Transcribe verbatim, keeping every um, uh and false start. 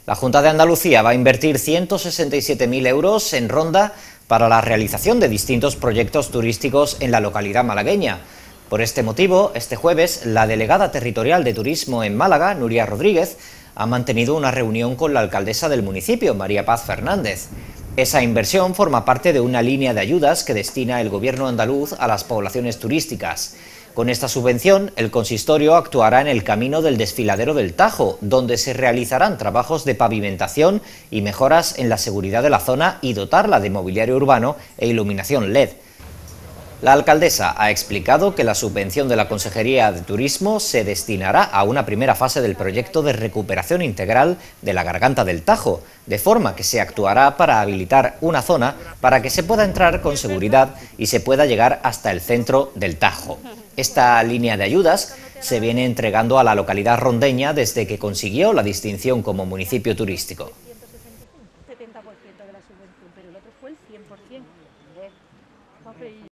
La Junta de Andalucía va a invertir ciento sesenta y siete mil euros en Ronda para la realización de distintos proyectos turísticos en la localidad malagueña. Por este motivo, este jueves, la delegada territorial de Turismo en Málaga, Nuria Rodríguez, ha mantenido una reunión con la alcaldesa del municipio, María Paz Fernández. Esa inversión forma parte de una línea de ayudas que destina el gobierno andaluz a las poblaciones turísticas. Con esta subvención, el consistorio actuará en el camino del desfiladero del Tajo, donde se realizarán trabajos de pavimentación y mejoras en la seguridad de la zona y dotarla de mobiliario urbano e iluminación L E D. La alcaldesa ha explicado que la subvención de la Consejería de Turismo se destinará a una primera fase del proyecto de recuperación integral de la Garganta del Tajo, de forma que se actuará para habilitar una zona para que se pueda entrar con seguridad y se pueda llegar hasta el centro del Tajo. Esta línea de ayudas se viene entregando a la localidad rondeña desde que consiguió la distinción como municipio turístico.